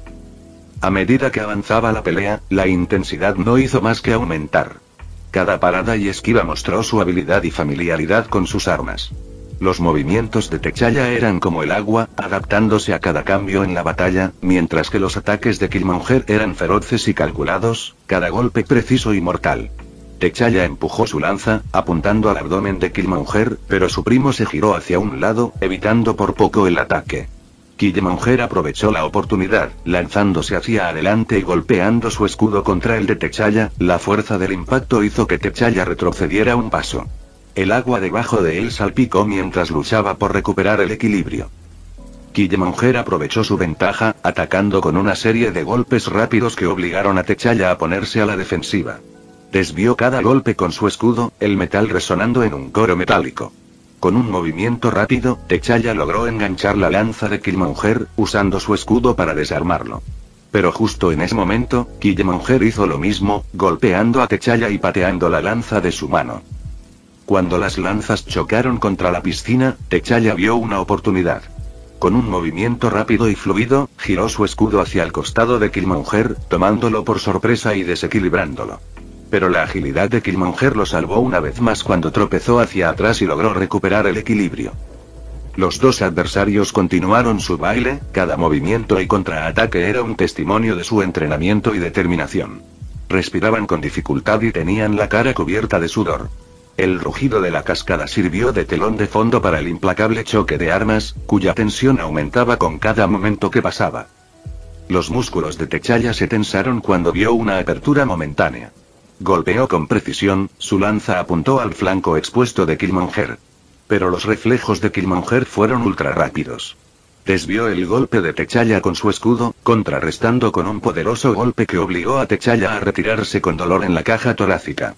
A medida que avanzaba la pelea, la intensidad no hizo más que aumentar. Cada parada y esquiva mostró su habilidad y familiaridad con sus armas. Los movimientos de T'Challa eran como el agua, adaptándose a cada cambio en la batalla, mientras que los ataques de Killmonger eran feroces y calculados, cada golpe preciso y mortal. T'Challa empujó su lanza, apuntando al abdomen de Killmonger, pero su primo se giró hacia un lado, evitando por poco el ataque. Killmonger aprovechó la oportunidad, lanzándose hacia adelante y golpeando su escudo contra el de T'Challa, la fuerza del impacto hizo que T'Challa retrocediera un paso. El agua debajo de él salpicó mientras luchaba por recuperar el equilibrio. Killmonger aprovechó su ventaja, atacando con una serie de golpes rápidos que obligaron a T'Challa a ponerse a la defensiva. Desvió cada golpe con su escudo, el metal resonando en un coro metálico. Con un movimiento rápido, T'Challa logró enganchar la lanza de Killmonger, usando su escudo para desarmarlo. Pero justo en ese momento, Killmonger hizo lo mismo, golpeando a T'Challa y pateando la lanza de su mano. Cuando las lanzas chocaron contra la piscina, T'Challa vio una oportunidad. Con un movimiento rápido y fluido, giró su escudo hacia el costado de Killmonger, tomándolo por sorpresa y desequilibrándolo. Pero la agilidad de Killmonger lo salvó una vez más cuando tropezó hacia atrás y logró recuperar el equilibrio. Los dos adversarios continuaron su baile, cada movimiento y contraataque era un testimonio de su entrenamiento y determinación. Respiraban con dificultad y tenían la cara cubierta de sudor. El rugido de la cascada sirvió de telón de fondo para el implacable choque de armas, cuya tensión aumentaba con cada momento que pasaba. Los músculos de T'Challa se tensaron cuando vio una apertura momentánea. Golpeó con precisión, su lanza apuntó al flanco expuesto de Killmonger. Pero los reflejos de Killmonger fueron ultra rápidos. Desvió el golpe de T'Challa con su escudo, contrarrestando con un poderoso golpe que obligó a T'Challa a retirarse con dolor en la caja torácica.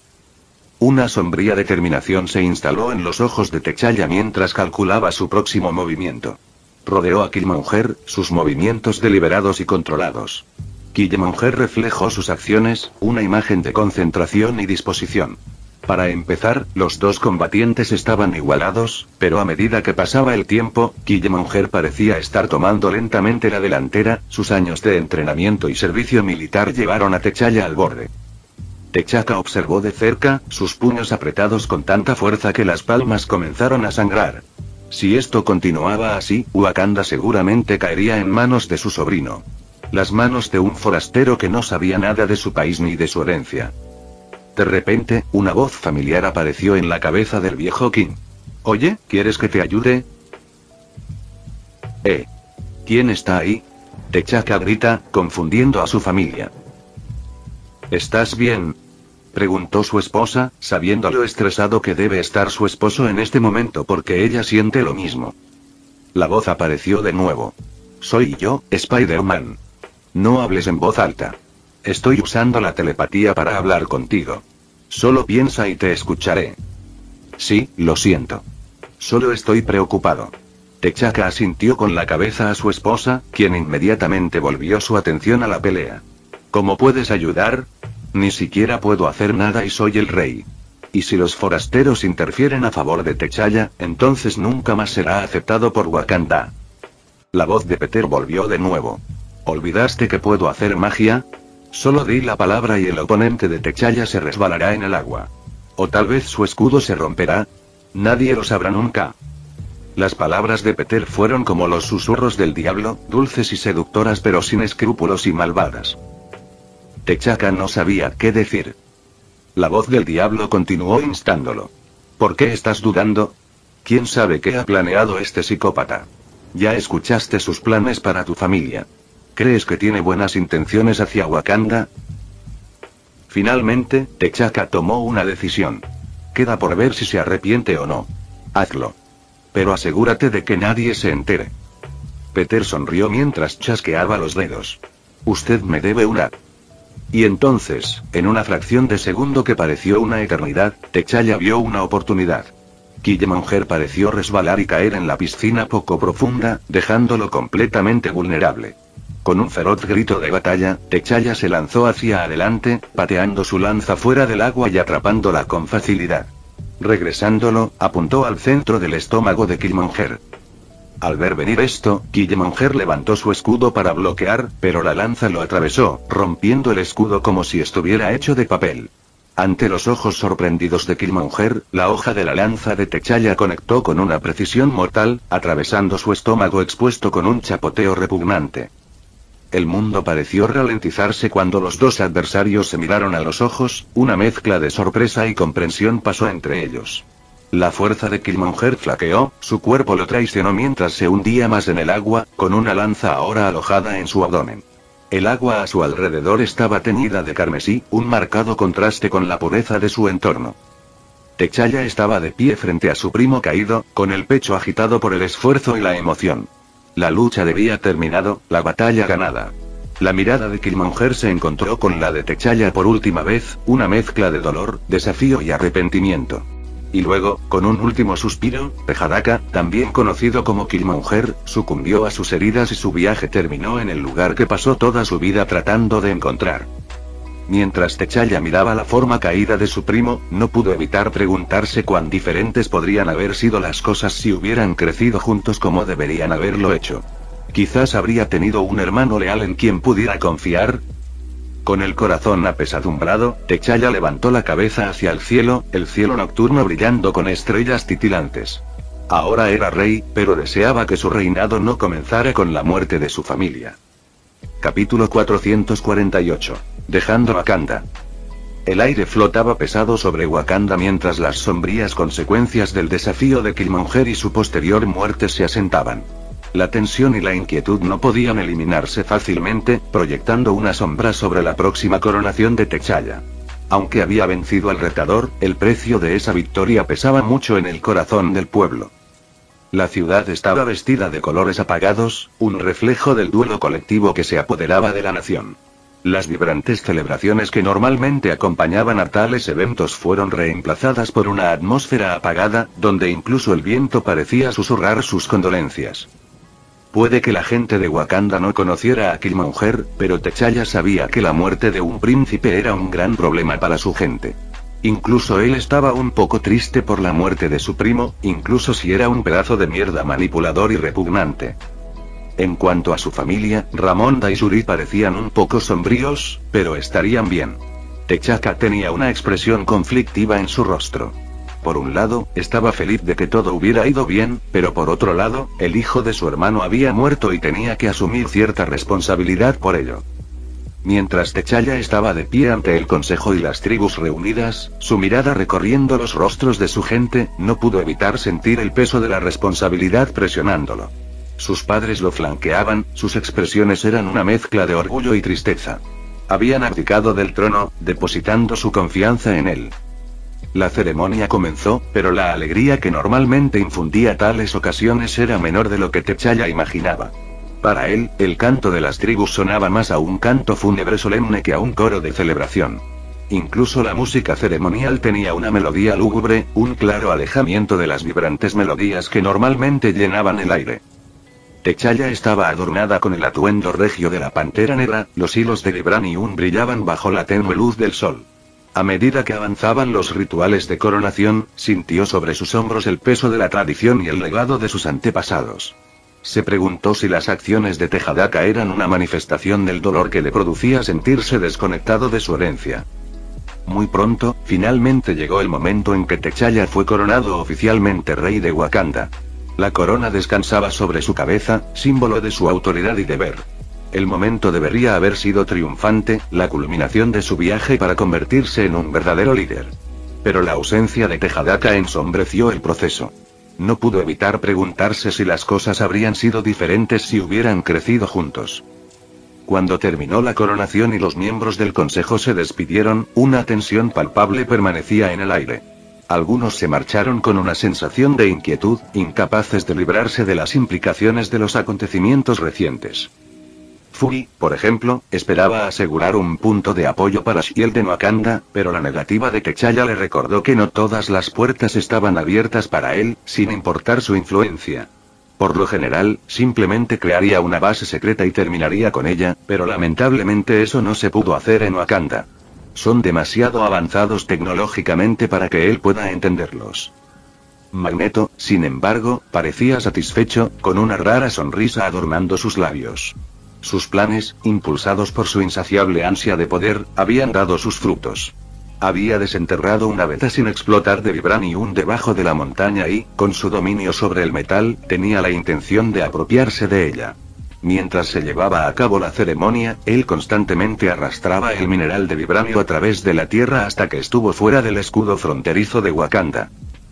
Una sombría determinación se instaló en los ojos de T'Challa mientras calculaba su próximo movimiento. Rodeó a Killmonger, sus movimientos deliberados y controlados. Killmonger reflejó sus acciones, una imagen de concentración y disposición. Para empezar, los dos combatientes estaban igualados, pero a medida que pasaba el tiempo, Killmonger parecía estar tomando lentamente la delantera, sus años de entrenamiento y servicio militar llevaron a T'Challa al borde. T'Chaka observó de cerca, sus puños apretados con tanta fuerza que las palmas comenzaron a sangrar. Si esto continuaba así, Wakanda seguramente caería en manos de su sobrino. Las manos de un forastero que no sabía nada de su país ni de su herencia. De repente, una voz familiar apareció en la cabeza del viejo King. Oye, ¿quieres que te ayude? ¿Eh? ¿Quién está ahí? T'Chaka grita, confundiendo a su familia. ¿Estás bien?, preguntó su esposa, sabiendo lo estresado que debe estar su esposo en este momento porque ella siente lo mismo. La voz apareció de nuevo. Soy yo, Spider-Man. No hables en voz alta. Estoy usando la telepatía para hablar contigo. Solo piensa y te escucharé. Sí, lo siento. Solo estoy preocupado. T'Chaka asintió con la cabeza a su esposa, quien inmediatamente volvió su atención a la pelea. ¿Cómo puedes ayudar? Ni siquiera puedo hacer nada y soy el rey. Y si los forasteros interfieren a favor de T'Challa, entonces nunca más será aceptado por Wakanda. La voz de Peter volvió de nuevo. ¿Olvidaste que puedo hacer magia? Solo di la palabra y el oponente de T'Challa se resbalará en el agua. O tal vez su escudo se romperá. Nadie lo sabrá nunca. Las palabras de Peter fueron como los susurros del diablo, dulces y seductoras pero sin escrúpulos y malvadas. T'Chaka no sabía qué decir. La voz del diablo continuó instándolo. ¿Por qué estás dudando? ¿Quién sabe qué ha planeado este psicópata? Ya escuchaste sus planes para tu familia. ¿Crees que tiene buenas intenciones hacia Wakanda? Finalmente, T'Chaka tomó una decisión. Queda por ver si se arrepiente o no. Hazlo. Pero asegúrate de que nadie se entere. Peter sonrió mientras chasqueaba los dedos. Usted me debe una. Y entonces, en una fracción de segundo que pareció una eternidad, T'Challa vio una oportunidad. Killmonger pareció resbalar y caer en la piscina poco profunda, dejándolo completamente vulnerable. Con un feroz grito de batalla, T'Challa se lanzó hacia adelante, pateando su lanza fuera del agua y atrapándola con facilidad. Regresándolo, apuntó al centro del estómago de Killmonger. Al ver venir esto, Killmonger levantó su escudo para bloquear, pero la lanza lo atravesó, rompiendo el escudo como si estuviera hecho de papel. Ante los ojos sorprendidos de Killmonger, la hoja de la lanza de T'Challa conectó con una precisión mortal, atravesando su estómago expuesto con un chapoteo repugnante. El mundo pareció ralentizarse cuando los dos adversarios se miraron a los ojos, una mezcla de sorpresa y comprensión pasó entre ellos. La fuerza de Killmonger flaqueó, su cuerpo lo traicionó mientras se hundía más en el agua, con una lanza ahora alojada en su abdomen. El agua a su alrededor estaba teñida de carmesí, un marcado contraste con la pureza de su entorno. T'Challa estaba de pie frente a su primo caído, con el pecho agitado por el esfuerzo y la emoción. La lucha debía terminado, la batalla ganada. La mirada de Killmonger se encontró con la de T'Challa por última vez, una mezcla de dolor, desafío y arrepentimiento. Y luego, con un último suspiro, T'Chaka, también conocido como Killmonger, sucumbió a sus heridas y su viaje terminó en el lugar que pasó toda su vida tratando de encontrar. Mientras T'Challa miraba la forma caída de su primo, no pudo evitar preguntarse cuán diferentes podrían haber sido las cosas si hubieran crecido juntos como deberían haberlo hecho. Quizás habría tenido un hermano leal en quien pudiera confiar. Con el corazón apesadumbrado, T'Challa levantó la cabeza hacia el cielo, el cielo nocturno brillando con estrellas titilantes. Ahora era rey, pero deseaba que su reinado no comenzara con la muerte de su familia. Capítulo cuatrocientos cuarenta y ocho. Dejando Wakanda. El aire flotaba pesado sobre Wakanda mientras las sombrías consecuencias del desafío de Killmonger y su posterior muerte se asentaban. La tensión y la inquietud no podían eliminarse fácilmente, proyectando una sombra sobre la próxima coronación de T'Challa. Aunque había vencido al retador, el precio de esa victoria pesaba mucho en el corazón del pueblo. La ciudad estaba vestida de colores apagados, un reflejo del duelo colectivo que se apoderaba de la nación. Las vibrantes celebraciones que normalmente acompañaban a tales eventos fueron reemplazadas por una atmósfera apagada, donde incluso el viento parecía susurrar sus condolencias. Puede que la gente de Wakanda no conociera a Killmonger, pero T'Challa sabía que la muerte de un príncipe era un gran problema para su gente. Incluso él estaba un poco triste por la muerte de su primo, incluso si era un pedazo de mierda manipulador y repugnante. En cuanto a su familia, Ramonda y Shuri parecían un poco sombríos, pero estarían bien. T'Chaka tenía una expresión conflictiva en su rostro. Por un lado, estaba feliz de que todo hubiera ido bien, pero por otro lado, el hijo de su hermano había muerto y tenía que asumir cierta responsabilidad por ello. Mientras T'Challa estaba de pie ante el consejo y las tribus reunidas, su mirada recorriendo los rostros de su gente, no pudo evitar sentir el peso de la responsabilidad presionándolo. Sus padres lo flanqueaban, sus expresiones eran una mezcla de orgullo y tristeza. Habían abdicado del trono, depositando su confianza en él. La ceremonia comenzó, pero la alegría que normalmente infundía tales ocasiones era menor de lo que T'Challa imaginaba. Para él, el canto de las tribus sonaba más a un canto fúnebre solemne que a un coro de celebración. Incluso la música ceremonial tenía una melodía lúgubre, un claro alejamiento de las vibrantes melodías que normalmente llenaban el aire. T'Challa estaba adornada con el atuendo regio de la Pantera Negra, los hilos de vibranium brillaban bajo la tenue luz del sol. A medida que avanzaban los rituales de coronación, sintió sobre sus hombros el peso de la tradición y el legado de sus antepasados. Se preguntó si las acciones de Tejadaka eran una manifestación del dolor que le producía sentirse desconectado de su herencia. Muy pronto, finalmente llegó el momento en que T'Challa fue coronado oficialmente rey de Wakanda. La corona descansaba sobre su cabeza, símbolo de su autoridad y deber. El momento debería haber sido triunfante, la culminación de su viaje para convertirse en un verdadero líder. Pero la ausencia de Tejadaka ensombreció el proceso. No pudo evitar preguntarse si las cosas habrían sido diferentes si hubieran crecido juntos. Cuando terminó la coronación y los miembros del consejo se despidieron, una tensión palpable permanecía en el aire. Algunos se marcharon con una sensación de inquietud, incapaces de librarse de las implicaciones de los acontecimientos recientes. Fury, por ejemplo, esperaba asegurar un punto de apoyo para Shield en Wakanda, pero la negativa de T'Challa le recordó que no todas las puertas estaban abiertas para él, sin importar su influencia. Por lo general, simplemente crearía una base secreta y terminaría con ella, pero lamentablemente eso no se pudo hacer en Wakanda. Son demasiado avanzados tecnológicamente para que él pueda entenderlos. Magneto, sin embargo, parecía satisfecho, con una rara sonrisa adornando sus labios. Sus planes, impulsados por su insaciable ansia de poder, habían dado sus frutos. Había desenterrado una beta sin explotar de vibranium debajo de la montaña y, con su dominio sobre el metal, tenía la intención de apropiarse de ella. Mientras se llevaba a cabo la ceremonia, él constantemente arrastraba el mineral de vibranio a través de la tierra hasta que estuvo fuera del escudo fronterizo de Wakanda.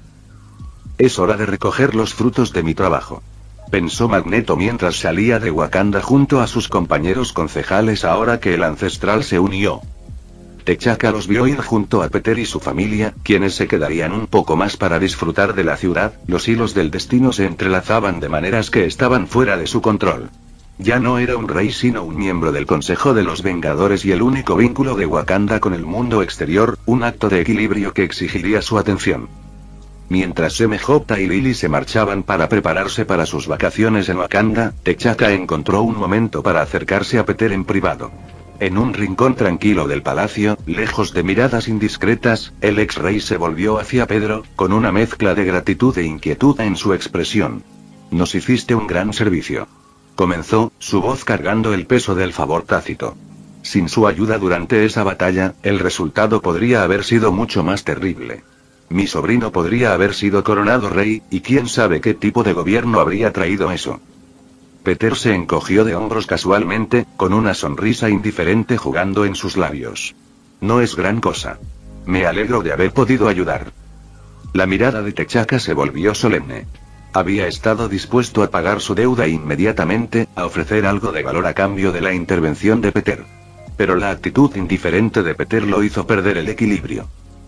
Es hora de recoger los frutos de mi trabajo, pensó Magneto mientras salía de Wakanda junto a sus compañeros concejales ahora que el ancestral se unió. T'Chaka los vio ir junto a Peter y su familia, quienes se quedarían un poco más para disfrutar de la ciudad. Los hilos del destino se entrelazaban de maneras que estaban fuera de su control. Ya no era un rey sino un miembro del Consejo de los Vengadores y el único vínculo de Wakanda con el mundo exterior, un acto de equilibrio que exigiría su atención. Mientras M J y Lily se marchaban para prepararse para sus vacaciones en Wakanda, T'Chaka encontró un momento para acercarse a Peter en privado. En un rincón tranquilo del palacio, lejos de miradas indiscretas, el ex-rey se volvió hacia Pedro, con una mezcla de gratitud e inquietud en su expresión. Nos hiciste un gran servicio. Comenzó, su voz cargando el peso del favor tácito. Sin su ayuda durante esa batalla, el resultado podría haber sido mucho más terrible. Mi sobrino podría haber sido coronado rey, y quién sabe qué tipo de gobierno habría traído eso. Peter se encogió de hombros casualmente, con una sonrisa indiferente jugando en sus labios. No es gran cosa. Me alegro de haber podido ayudar. La mirada de T'Chaka se volvió solemne. Había estado dispuesto a pagar su deuda inmediatamente, a ofrecer algo de valor a cambio de la intervención de Peter. Pero la actitud indiferente de Peter lo hizo perder el equilibrio.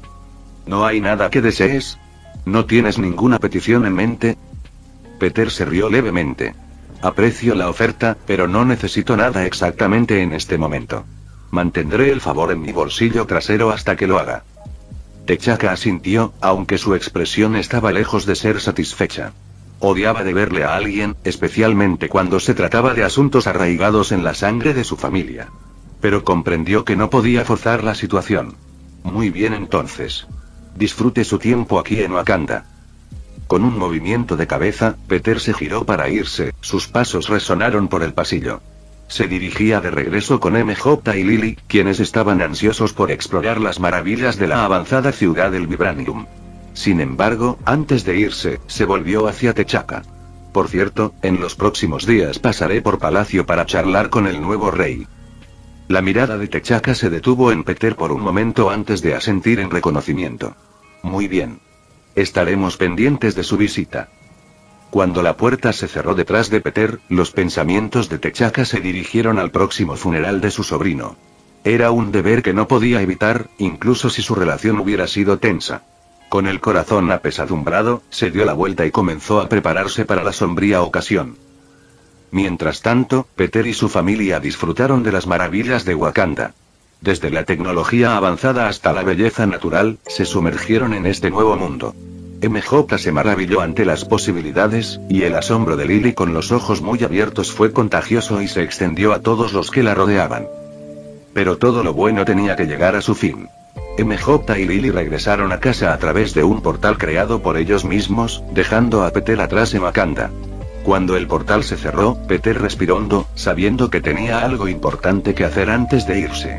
¿No hay nada que desees? ¿No tienes ninguna petición en mente? Peter se rió levemente. Aprecio la oferta, pero no necesito nada exactamente en este momento. Mantendré el favor en mi bolsillo trasero hasta que lo haga. T'Chaka asintió, aunque su expresión estaba lejos de ser satisfecha. Odiaba deberle a alguien, especialmente cuando se trataba de asuntos arraigados en la sangre de su familia. Pero comprendió que no podía forzar la situación. Muy bien entonces. Disfrute su tiempo aquí en Wakanda. Con un movimiento de cabeza, Peter se giró para irse, sus pasos resonaron por el pasillo. Se dirigía de regreso con M J y Lily, quienes estaban ansiosos por explorar las maravillas de la avanzada ciudad del Vibranium. Sin embargo, antes de irse, se volvió hacia T'Chaka. Por cierto, en los próximos días pasaré por Palacio para charlar con el nuevo rey. La mirada de T'Chaka se detuvo en Peter por un momento antes de asentir en reconocimiento. Muy bien. Estaremos pendientes de su visita. Cuando la puerta se cerró detrás de Peter, los pensamientos de T'Chaka se dirigieron al próximo funeral de su sobrino. Era un deber que no podía evitar, incluso si su relación hubiera sido tensa. Con el corazón apesadumbrado, se dio la vuelta y comenzó a prepararse para la sombría ocasión. Mientras tanto, Peter y su familia disfrutaron de las maravillas de Wakanda. Desde la tecnología avanzada hasta la belleza natural, se sumergieron en este nuevo mundo. M J se maravilló ante las posibilidades, y el asombro de Lily con los ojos muy abiertos fue contagioso y se extendió a todos los que la rodeaban. Pero todo lo bueno tenía que llegar a su fin. M J y Lily regresaron a casa a través de un portal creado por ellos mismos, dejando a Peter atrás en Wakanda. Cuando el portal se cerró, Peter respiró hondo, sabiendo que tenía algo importante que hacer antes de irse.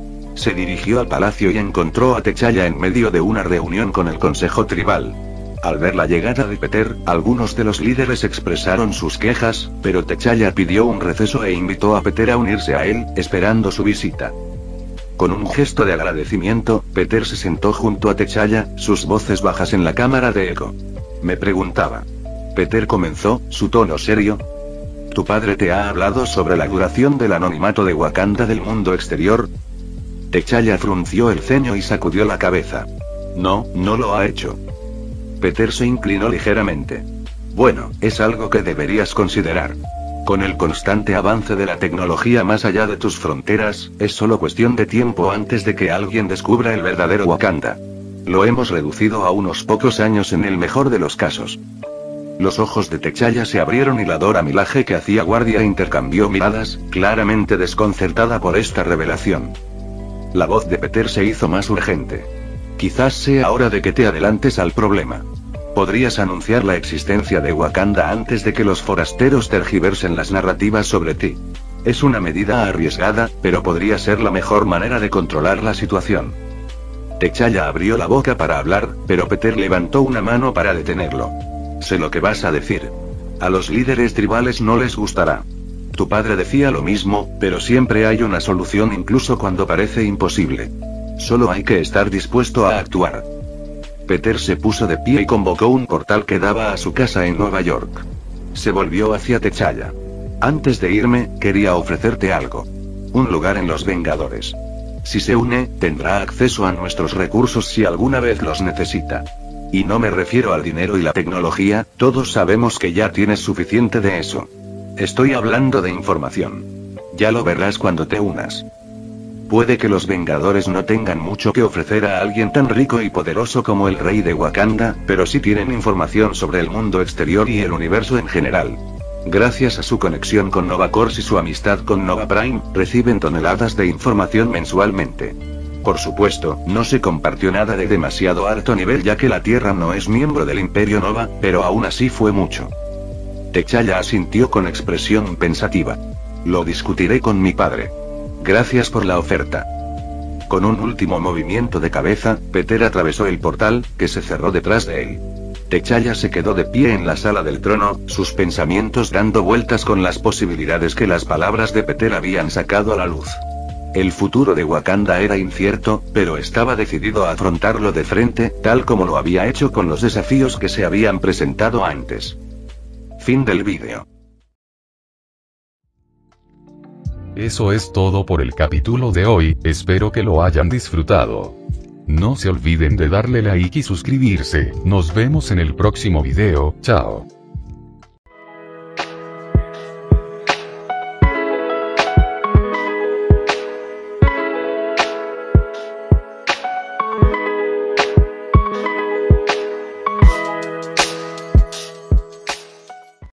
Se dirigió al palacio y encontró a T'Challa en medio de una reunión con el Consejo Tribal. Al ver la llegada de Peter, algunos de los líderes expresaron sus quejas, pero T'Challa pidió un receso e invitó a Peter a unirse a él, esperando su visita. Con un gesto de agradecimiento, Peter se sentó junto a T'Challa, sus voces bajas en la cámara de eco. Me preguntaba. Peter comenzó, su tono serio. ¿Tu padre te ha hablado sobre la duración del anonimato de Wakanda del mundo exterior? T'Challa frunció el ceño y sacudió la cabeza. No, no lo ha hecho. Peter se inclinó ligeramente. Bueno, es algo que deberías considerar. Con el constante avance de la tecnología más allá de tus fronteras, es solo cuestión de tiempo antes de que alguien descubra el verdadero Wakanda. Lo hemos reducido a unos pocos años en el mejor de los casos. Los ojos de T'Challa se abrieron y la Dora Milaje que hacía guardia intercambió miradas, claramente desconcertada por esta revelación. La voz de Peter se hizo más urgente. Quizás sea hora de que te adelantes al problema. Podrías anunciar la existencia de Wakanda antes de que los forasteros tergiversen las narrativas sobre ti. Es una medida arriesgada, pero podría ser la mejor manera de controlar la situación. T'Challa abrió la boca para hablar, pero Peter levantó una mano para detenerlo. Sé lo que vas a decir. A los líderes tribales no les gustará. Tu padre decía lo mismo, pero siempre hay una solución incluso cuando parece imposible. Solo hay que estar dispuesto a actuar. Peter se puso de pie y convocó un portal que daba a su casa en Nueva York. Se volvió hacia T'Challa. Antes de irme, quería ofrecerte algo. Un lugar en los Vengadores. Si se une, tendrá acceso a nuestros recursos si alguna vez los necesita. Y no me refiero al dinero y la tecnología, todos sabemos que ya tienes suficiente de eso. Estoy hablando de información. Ya lo verás cuando te unas. Puede que los Vengadores no tengan mucho que ofrecer a alguien tan rico y poderoso como el rey de Wakanda, pero sí tienen información sobre el mundo exterior y el universo en general. Gracias a su conexión con Nova Corps y su amistad con Nova Prime, reciben toneladas de información mensualmente. Por supuesto, no se compartió nada de demasiado alto nivel ya que la Tierra no es miembro del Imperio Nova, pero aún así fue mucho. T'Challa asintió con expresión pensativa. Lo discutiré con mi padre. Gracias por la oferta. Con un último movimiento de cabeza, Peter atravesó el portal, que se cerró detrás de él. T'Challa se quedó de pie en la sala del trono, sus pensamientos dando vueltas con las posibilidades que las palabras de Peter habían sacado a la luz. El futuro de Wakanda era incierto, pero estaba decidido a afrontarlo de frente, tal como lo había hecho con los desafíos que se habían presentado antes. Fin del vídeo. Eso es todo por el capítulo de hoy, espero que lo hayan disfrutado. No se olviden de darle like y suscribirse, nos vemos en el próximo video, chao.